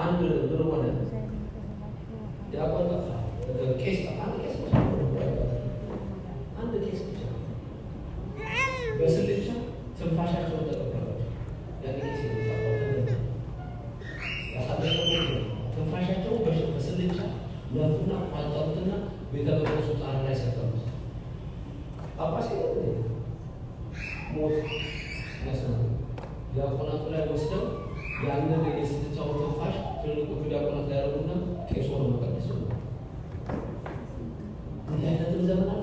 አንድ ምን ሆነ ያቆጣ ኬስ አንድ ኬስ ብቻ በስልቻ ትንፋሻቸውን ተቀበሏቸው ያን ኬስ ይጣጣው ያሳደረው ትንፋሻቸው በስልቻ ለፉና ቋንጣውትና ቤተ መቅደሱ ጣራ ላይ ሰቀሉት አባሴ ሞት ያሰናው ያቆናቱ ላይ ወስደው ያንን የስልቻው ትንፋሽ ትልቁ ዲያቆናት ላይ ያደረጉና ቄሶን መቀደስ ነው እንዲያነት ዘመን አልፎ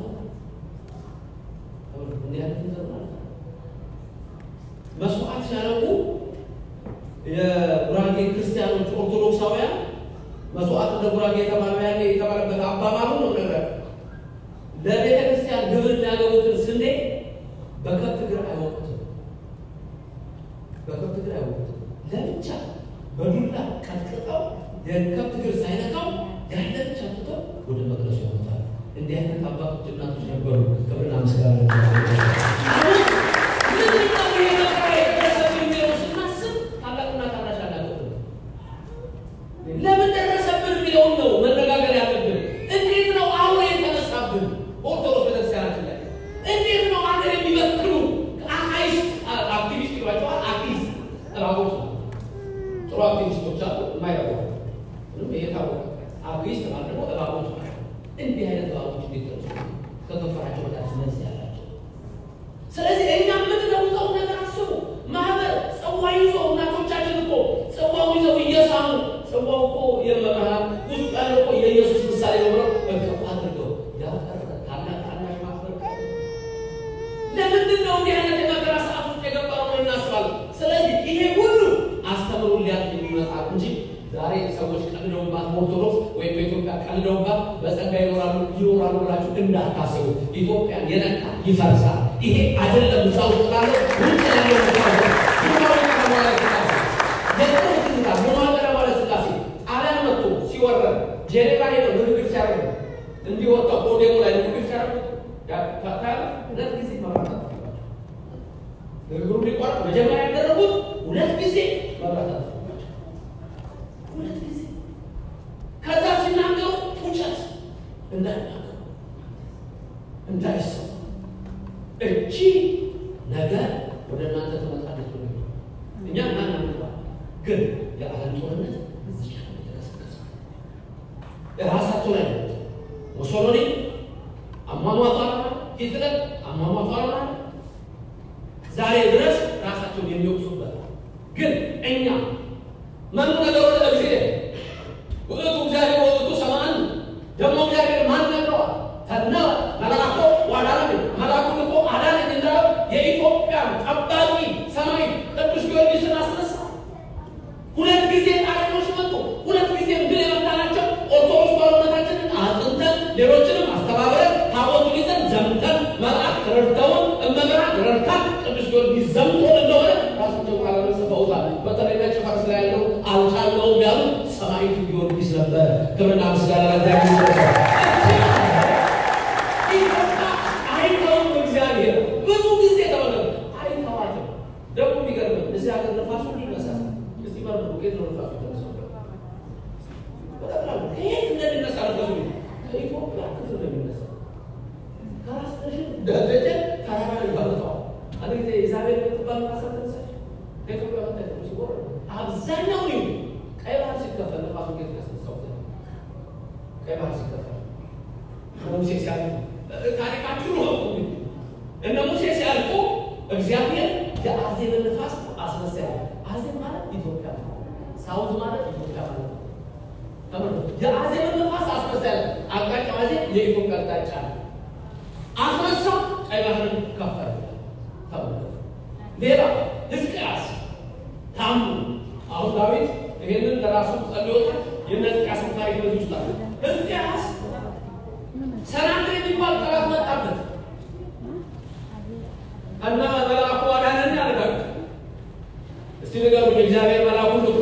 እንዲያነት ዘመን አልፎ መስዋዕት ሲያደርጉ የጉራጌ ክርስቲያኖች ኦርቶዶክሳውያን መስዋዕት ለጉራጌ የተባለበት አባባሉ ነው ነገር ለቤተ ክርስቲያን ግብር ያገቡትን ስንዴ በከብት እግር አይወቁትም ለብቻ በዱላ ቀጥቅጠው የከብት እግር ሳይነካው ያንን ብቻ ትተው ወደ መቅደሱ ያወጣል እንዲህ አይነት አባቶች እናቶች ነበሩ ክብርና ምስጋና ለምን ደረሰብን የሚለውን ነው መነጋገር ያለብን እንዴት ነው አሁን የተነሳብን ኦርቶዶክስ ቤተክርስቲያናችን ላይ እንዴት ነው ሀገር የሚበክሉ አክቲቪስት ይሏቸዋል አክቲቪስት ጥራቦች ጥሩ አክቲቪስቶች አሉ የማይረቡ ምንም የታወቀ አክቲቪስት ማለት ደግሞ ጥራቦች እንዲህ አይነት ጥራቦች እንዲደርሱ ከከፈራቸው በታች መልስ ያላቸው ስለዚህ እኛ የምንለውጠው ነገር አስቡ ማህበር ጽዋ ይዞ እናቶቻችን እኮ ጽዋው ይዘው እየሳሙ ጽዋው እኮ የመብርሃን ውስጥ ያለው እኮ የኢየሱስ ምሳሌ ነው ብለው በከፍ አድርገው ያቀረበ ታላቅ ማህበር ለምንድን ነው እንዲህ አይነት የመከራ ሰዓት ውስጥ የገባነው እናስባለን ስለዚህ ይሄ ሁሉ አስተምሮ ሊያት የሚመጣ እንጂ ዛሬ ሰዎች ቀልደውባት ኦርቶዶክስ ወይም በኢትዮጵያ ቀልደውባት በጸጋ ይኖራሉ ብላችሁ እንዳታስቡ ኢትዮጵያን የነካ ይፈርሳል ይሄ አይደለም ሰው ተባለ ውጭ ያለው ጀነራል ነው ንግግር ሲያደርጉ እንዲወጣው ፖዲየሙ ላይ ንግግር ሲያደርጉ ያታታል ሁለት ጊዜ ማብራት አጥቷል ንግግሩ ሊቋረጥ መጀመሪያ ያደረጉት ሁለት ጊዜ ማብራት አጥቷል ሁለት ጊዜ ከዛ ሲናገሩ ፉጨት እንዳይሰማ እቺ ነገር ወደ እናንተ ተመጣጣች ነው እኛ እናንተዋ ግን የዓለም ጦርነት እዚህ ራሳቸው ላይ ሙሶሎኒ አማማጣና ሂትለር አማማጣና ዛሬ ድረስ ራሳቸውን የሚወቅሱበት ግን እኛ ማን ነገሩ ለእግዚአብሔር ወለቱ እግዚአብሔር ወለቱ ሰማን ደግሞ እግዚአብሔር ማን ነገሩ ተና መላእክቱ ዋዳነ መላእክቱ እኮ አዳነ እንዳለው የኢትዮጵያ ጠባቂ ሰማይ ቅዱስ ጊዮርጊስን አስነሳ ሁለት ጊዜ ጣሊያኖች መጡ ሁለት ጊዜ ድል የመታናቸው ኦርቶዶክስ ባለመታችንን አጥንተን ሌሎችንም አስተባብረን ታቦቱን ይዘን ዘምተን መላእክት ረድተውን እመብርሃን ረድታን ቅዱስ ጊዮርጊስ ዘምቶ እንደሆነ ራሳቸው ቃል ጽፈውታል በተለይ ነጭ ፈረስ ላይ ያለው አልቻለውም ያሉ ሰማዕቱ ጊዮርጊስ ነበር ክብርና ምስጋና ለእግዚአብሔር እግዚአብሔር ብዙ ጊዜ ተወለደ አይተዋትም ደግሞ የሚገርም እዚህ ሀገር ነፋሱ ይነሳል እስቲ ባርኩ ጌት ነው ነፋሱ ተነሳው በጣም ከየት እንደሚነሳ ነው ከኢትዮጵያ ክፍል እንደሚነሳ ካራስተሽ ደረጀ ካራራ ይባላል አንድ ጊዜ ኢዛቤል የምትባል ነፋስ ተነሳች ከኢትዮጵያ ወጣች ሲወር አብዛኛው ነው ቀይ ባህር ሲከፈል ነፋሱ ጌት ያስነሳው ቀይ ባህር ሲከፈል ሙሴ ሲያልፉ ታሪካችሁ ነው እነ ሙሴ ሲያልፉ እግዚአብሔር የአዜብን ነፋስ አስነሳ አዜብ ማለት ኢትዮጵያ ሳውዝ ማለት ኢትዮጵያ ማለት የአዜብን ነፋስ አስነሳ አቅጣጫ አዜብ የኢትዮጵያ አቅጣጫ አስነሳ ቀይ ባህርን ከፈለ ሌላ ሕዝቅያስ ታሙ አሁን ዳዊት ይሄንን ለራሱ ጸልዮታል የሕዝቅያስ ታሪክ በዚህ ውስጥ አለ ሕዝቅያስ ሰናክሬም የሚባል ጠላት መጣበት እና መልአኩ አዳነኝ አለበት እስቲ ነገሩ የእግዚአብሔር መልአኩ ነው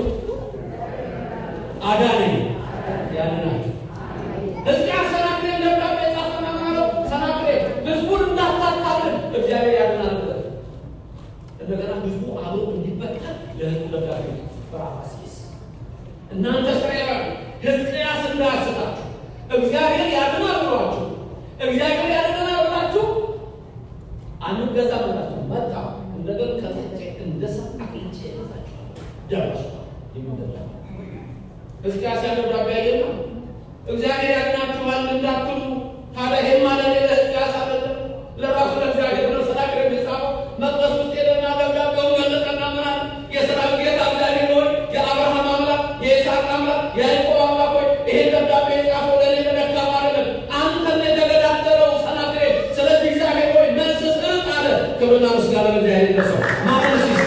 አዳነኝ ያድናችሁ ሕዝቅያስ ሰናክሬም ደብዳቤ ጻፈና ማለት ሰናክሬም ህዝቡን እንዳታታልን እግዚአብሔር ያድናል እንደገና ህዝቡ አብሮ እንዲበተን ለህዝቡ ደብዳቤ በራፋሲስ እናንተ እስራኤላውያን ሕዝቅያስ እንዳያስታችሁ እግዚአብሔር ያድናል ብሏችሁ እግዚአብሔር ያድናል ብላችሁ አንገዛም ብላችሁ መጣ እንደገና ከተጨ እንደሰጣ ቅንጭ ያዛችሁ ደረሱ ይመደዳ ሕዝቅያስ ያደረገ ያየና እግዚአብሔር ያድናችኋል እንዳትሉ ታዲያ ይሄ ማለት ለሕዝቅያስ አይደለም ለራሱ ለእግዚአብሔር ነው ሰላክረ ቢጻው መቅደስ ውስጥ ሄደና ደብዳቤውን ገለጠና ምናል የሰራዊት ጌታ እግዚአብሔር ሆይ የአብርሃም አምላክ የይስሐቅ አምላክ የያዕቆብ አምላክ ሆይ ይሄ ደብዳቤ የጻፈው ለኔ ለደካማ አይደለም አንተን የተገዳደረው ሰላክረ ስለዚህ እግዚአብሔር ሆይ መልስ ስጥ አለ ክብርና ምስጋና ለእግዚአብሔር ይድረሰው ማመንሲስ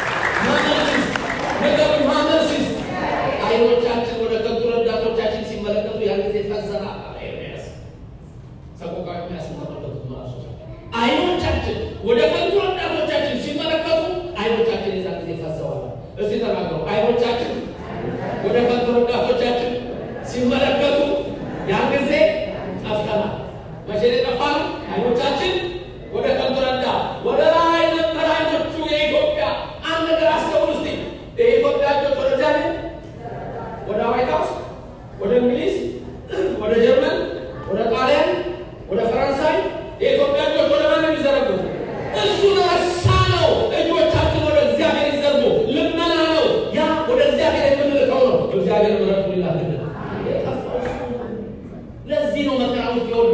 ማመንሲስ አይኖቻችን ወደ ከንቱ ረዳቶቻችን ሲመለከቱ ያን ጊዜ ፈዘና ኤርምያስ ሰቆቃው የሚያስመለከቱት ማለት ነው አይኖቻችን ወደ ከንቱ ረዳቶቻችን ሲመለከቱ አይኖቻችን የዛ ጊዜ ፈዘዋል እስቲ ተናገሩ አይኖቻችን ወደ ከንቱ ረዳቶቻችን ሲመለከቱ ያን ጊዜ ጠፍተናል መቼ ጠፋን አይኖቻችን ወደ ከንቱ ረዳ ወደ ላይ ነበር አይኖቹ የኢትዮጵያ አንድ ነገር አስተውሉ እስቲ የኢትዮጵያ ወደ ዛሬ ወደ ዋይት ሃውስ ወደ እንግሊዝ ወደ ጀርመን ወደ ጣሊያን ወደ ፈረንሳይ የኢትዮጵያ ወደ ማን ይዘረጉ እሱ ነው እጆቻችን ወደ እግዚአብሔር ይዘርጉ ልመና ነው ያ ወደ እግዚአብሔር የምንልከው ነው እግዚአብሔር ምሕረቱ ይላክልን ለዚህ ነው መከራ ውስጥ